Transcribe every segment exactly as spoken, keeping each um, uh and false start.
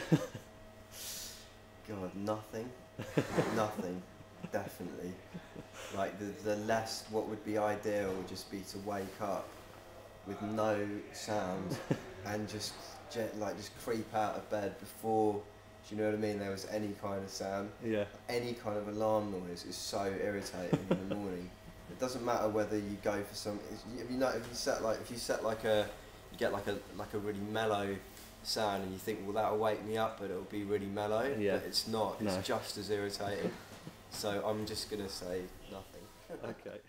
God, nothing. Nothing. Definitely. Like the the less, what would be ideal would just be to wake up with no sound and just jet, like just creep out of bed before, do you know what I mean, there was any kind of sound. Yeah. Any kind of alarm noise is so irritating in the morning. It doesn't matter whether you go for some. If you know, if you set like if you set like a, you get like a like a really mellow sound, and you think, well, that'll wake me up, but it'll be really mellow. Yeah. But it's not. It's No. just as irritating. So I'm just gonna say nothing. Okay.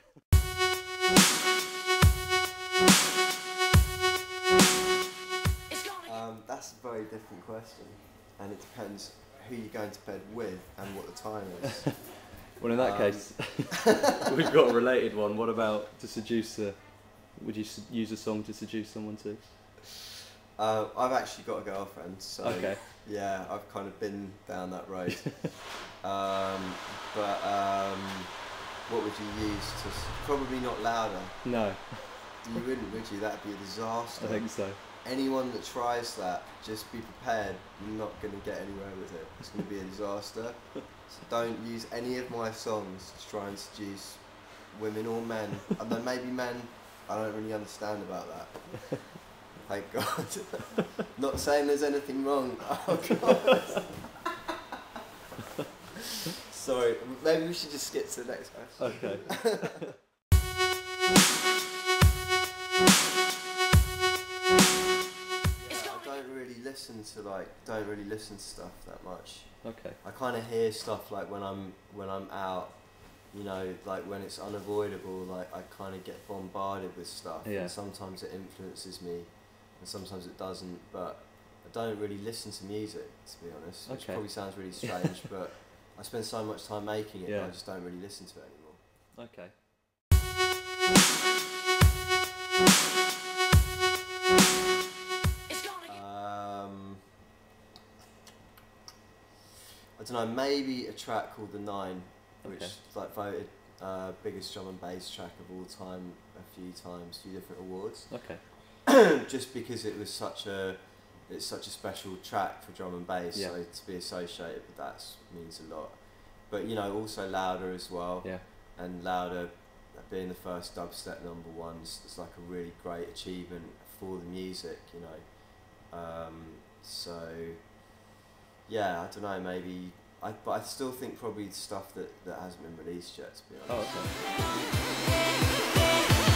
Um, that's a very different question, and it depends who you're going to bed with and what the time is. Well, in that Um, case, we've got a related one. What about to seduce a... Would you s- use a song to seduce someone too? Uh, I've actually got a girlfriend, so Okay. yeah, I've kind of been down that road. um, but um, what would you use to... s- Probably not louder. No, You wouldn't, would you? That'd be a disaster. I think so. Anyone that tries that, just be prepared. You're not going to get anywhere with it. It's going to be a disaster. So don't use any of my songs to try and seduce women or men. And then maybe men, I don't really understand about that. Thank God. Not saying there's anything wrong. Oh God. Sorry, maybe we should just skip to the next question. Okay. Listen to like don't really listen to stuff that much. Okay. I kind of hear stuff like when I'm when I'm out, you know, like when it's unavoidable. Like I kind of get bombarded with stuff, Yeah. and sometimes it influences me, and sometimes it doesn't. But I don't really listen to music, to be honest, which Okay. probably sounds really strange. But I spend so much time making it, Yeah. that I just don't really listen to it anymore. Okay. I don't know, maybe a track called The Nine, which Okay. is like voted uh, biggest drum and bass track of all time a few times, a few different awards. Okay. Just because it was such a, it's such a special track for drum and bass, Yeah. so to be associated with that means a lot. But you know, also Louder as well, Yeah. and Louder being the first dubstep number one is, is like a really great achievement for the music, you know. Um, so. Yeah, I don't know, maybe, I, but I still think probably stuff that, that hasn't been released yet, to be honest. Oh, okay.